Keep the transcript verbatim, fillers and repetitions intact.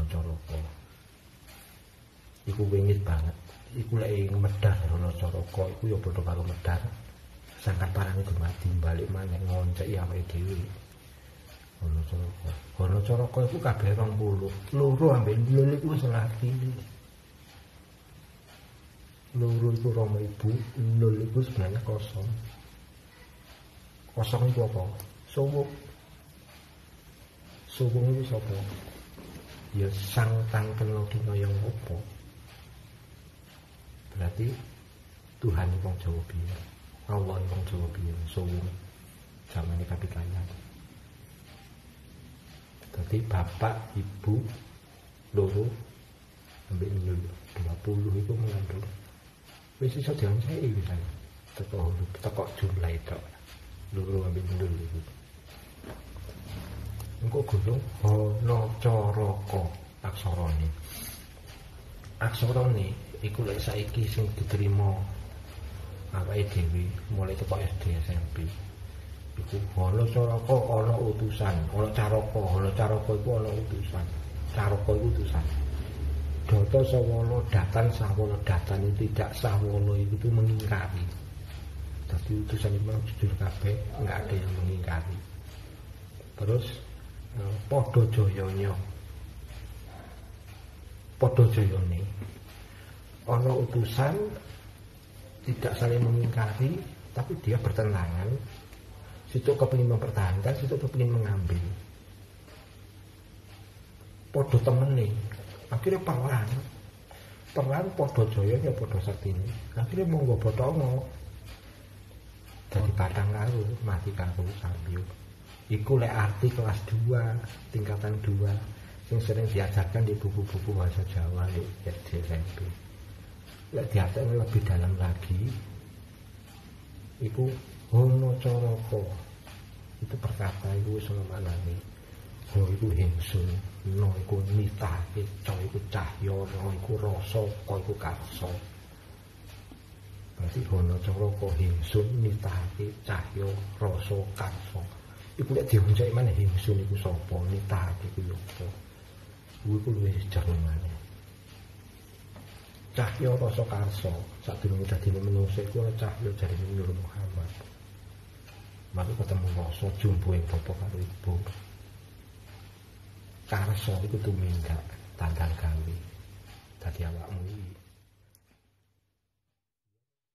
Caraka. Iku wingit banget. Iku lek medhar Rana Caraka iku ya padha karo medhar. Sangkan parane dumadi balik maneh ngonceki awake dhewe. Rana Caraka. Rana Caraka iku kabeh rong puluh. Loro ambek Ndul iku wis lati. Loro iku Rama Ibu, Ndul iku sebenarnya kosong. Kosong itu apa? Suwuk. Suwuk itu sapa? Ya sang kang kena dina yang apa? Berarti Tuhan wong Jawa biyen. Allah wong Jawa biyen, suwuk. Zamane kapitayan. Dadi bapak, ibu, loro ambek Ndul dua puluh itu mengandung. Wis iso dianceki bisa. Teko teko jumlah itu. Loro ambek Ndul iku. Engko gunung Rana Caraka aksarane. Aksarane iku lek saiki sing diterima awake dhewe mulai teko S D S M P. Iku Rana Caraka ana utusan, ana Caraka, Rana Caraka iku ana utusan. Caraka iku utusan. Data Sawala Datan Sawala Datan itu tidak Sawala itu mengingkari. Jadi utusan itu jujur kabeh, enggak ada yang mengingkari. Terus padha jayanya. Padha jayane. Ana utusan tidak saling mengingkari, tapi dia bertentangan. Situ kepengin mempertahankan, situ kepengin mengambil. Padha temene. Akhirnya perang. Perang padha jayanya padha saktine. Akhirnya monggo Bathara. Dadi batang karo, mati karo sambil. Iku lek arti kelas dua, tingkatan dua yang sering diajarkan di buku-buku bahasa Jawa di S D S M P. Lek diajarkan lebih dalam lagi, iku Rana Caraka. Itu perkata iku wis ana maknane. Ho iku ingsun, no iku nitake, ca iku cahya, no iku rasa, ka iku karsa. Berarti Rana Caraka ingsun nitake cahya, rasa, karsa. Iku lek dionceki maneh ingsun iku sapa, nitake iku yo apa. Iku luwih jero maneh. Cahya rasa karsa, sadurunge dadi manungsa iku ana cahya jarine Nur Muhammad. Mari ketemu rasa jumbo ing bapa karo ibu. Karsa iku tumindak tanggal gawe dadi awakmu iki.